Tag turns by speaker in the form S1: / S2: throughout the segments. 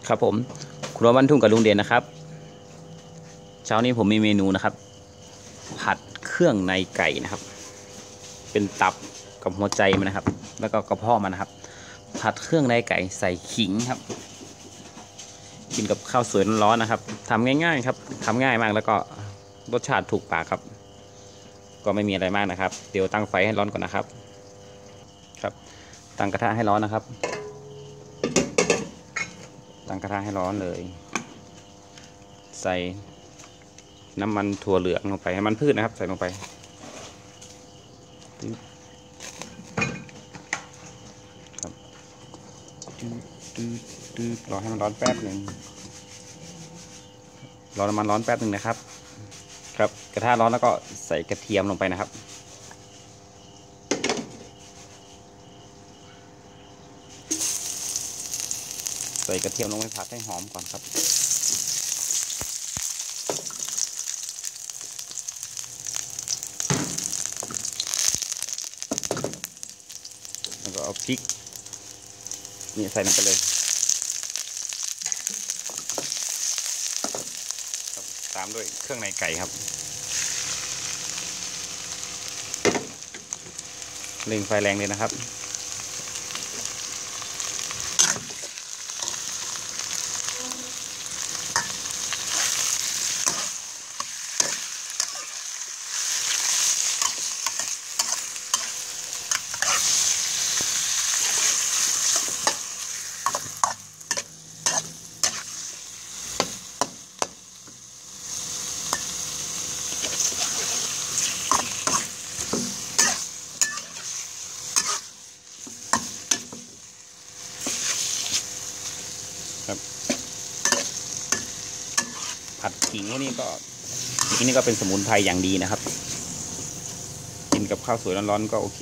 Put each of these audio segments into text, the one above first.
S1: ครับผมครัวบ้านทุ่งกับลุงเด่นนะครับเช้านี้ผมมีเมนูนะครับผัดเครื่องในไก่นะครับเป็นตับกับหัวใจมันนะครับแล้วก็กระเพาะมันนะครับผัดเครื่องในไก่ใส่ขิงครับกินกับข้าวสวยร้อนๆนะครับทำง่ายๆครับทำง่ายมากแล้วก็รสชาติถูกปากครับก็ไม่มีอะไรมากนะครับเดี๋ยวตั้งไฟให้ร้อนก่อนนะครับตั้งกระทะให้ร้อนนะครับตั้งกระทะให้ร้อนเลยใส่น้ำมันถั่วเหลืองลงไปน้ำมันพืชนะครับใส่ลงไปครับรอให้มันร้อนแป๊บหนึ่งรอน้ำมันร้อนแป๊บหนึ่งนะครับครับกระทะร้อนแล้วก็ใส่กระเทียมลงไปนะครับใส่กระเทียมลงไปผัดให้หอมก่อนครับแล้วก็เอาพริกนี่ใส่ลงไปเลยตามด้วยเครื่องในไก่ครับเร่งไฟแรงเลยนะครับผัดขิงพวกนี้ก็ขิงนี่ก็เป็นสมุนไพรอย่างดีนะครับกินกับข้าวสวยร้อนๆก็โอเค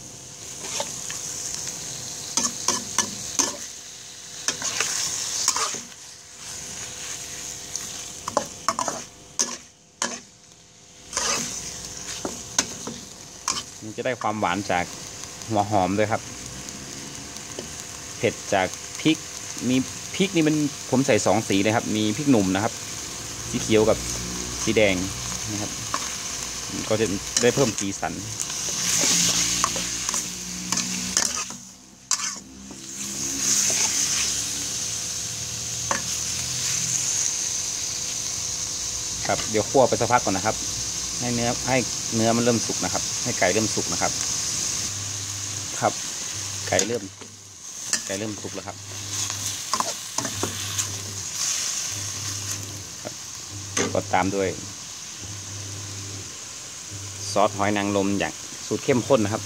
S1: มันจะได้ความหวานจากหัวหอมด้วยครับเผ็ดจากพริกมีพริกนี่มันผมใส่2 สีเลยครับมีพริกหนุ่มนะครับสีเขียวกับสีแดงนะครับก็จะได้เพิ่มสีสันครับเดี๋ยวคั่วไปสักพักก่อนนะครับให้เนื้อมันเริ่มสุกนะครับให้ไก่เริ่มสุกนะครับครับไก่เริ่มสุกแล้วครับก็ตามด้วยซอสหอยนางรมอย่างสูตรเข้มข้นนะครับ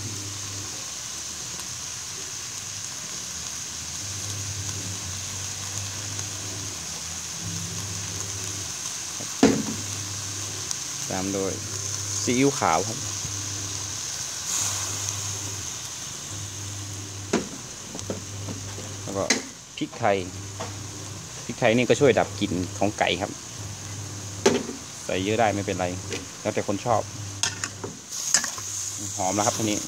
S1: ตามด้วยซีอิ๊วขาวครับแล้วก็พริกไทยนี่ก็ช่วยดับกลิ่นของไก่ครับใส่เยอะได้ไม่เป็นไรแล้วแต่คนชอบหอมแล้วครับทีนี้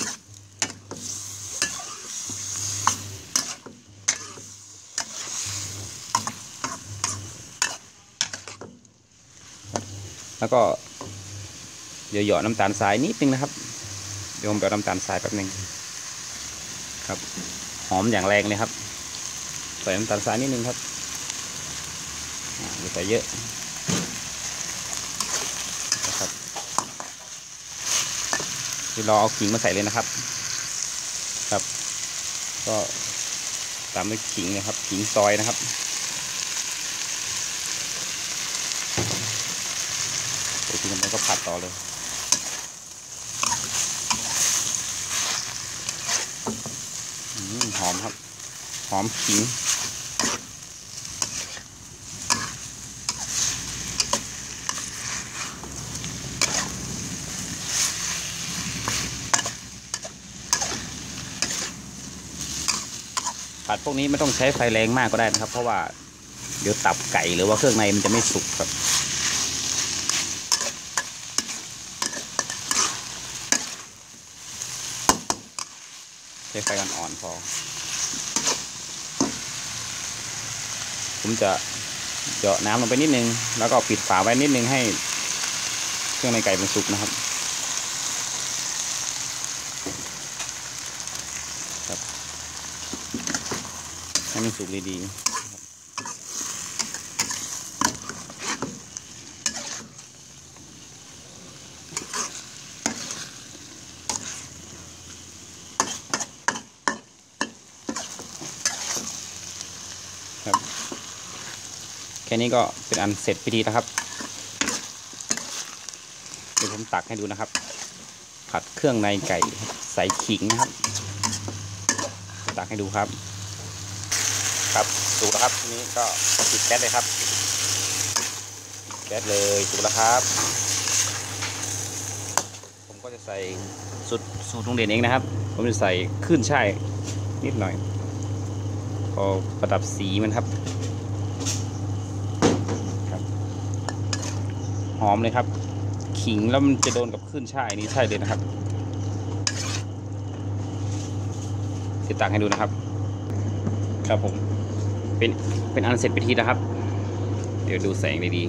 S1: แล้วก็เดี๋ยวหยอดน้ำตาลทรายนิดนึงนะครับเดี๋ยวผมเอาน้ำตาลทรายแป๊บนึงครับหอมอย่างแรงเลยครับใส่น้ำตาลทรายนิดนึงครับอย่าใส่เยอะนะครับเดี๋ยวรอเอาขิงมาใส่เลยนะครับครับก็ตามด้วยขิงนะครับขิงซอยนะครับเดี๋ยวทีนี้ก็ผัดต่อเลยหอมครับหอมขิงผัดพวกนี้ไม่ต้องใช้ไฟแรงมากก็ได้นะครับเพราะว่าเดี๋ยวตับไก่หรือว่าเครื่องในมันจะไม่สุกครับใช้ไฟอ่อนๆพอผมจะเจาะน้ำลงไปนิดนึงแล้วก็ปิดฝาไว้นิดนึงให้เครื่องในไก่มันสุกนะครับให้มันสุกดีๆครับแค่นี้ก็เป็นอันเสร็จพิธีแล้วครับเดี๋ยวผมตักให้ดูนะครับผัดเครื่องในไก่ใส่ขิงนะครับตักให้ดูครับครับสุกแล้วครับทีนี้ก็ปิดแก๊สเลยครับแก๊สเลยสุกแล้วครับผมก็จะใส่สูตรลุงเด่นเองนะครับผมจะใส่ขึ้นช่ายนิดหน่อยพอประดับสีมันครับหอมเลยครับขิงแล้วมันจะโดนกับขึ้นช่ายนี้ใช่เลยนะครับจะตักให้ดูนะครับครับผมเป็นอันเสร็จพิธีนะครับเดี๋ยวดูแสงดี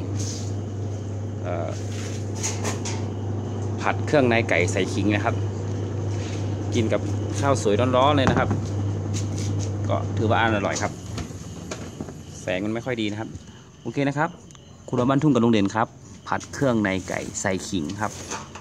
S1: ๆผัดเครื่องในไก่ใส่ขิงนะครับกินกับข้าวสวยร้อนๆเลยนะครับก็ถือว่าอร่อยครับแสงมันไม่ค่อยดีนะครับโอเคนะครับครัวบ้านทุ่งกับลุงเด่นครับผัดเครื่องในไก่ใส่ขิงครับ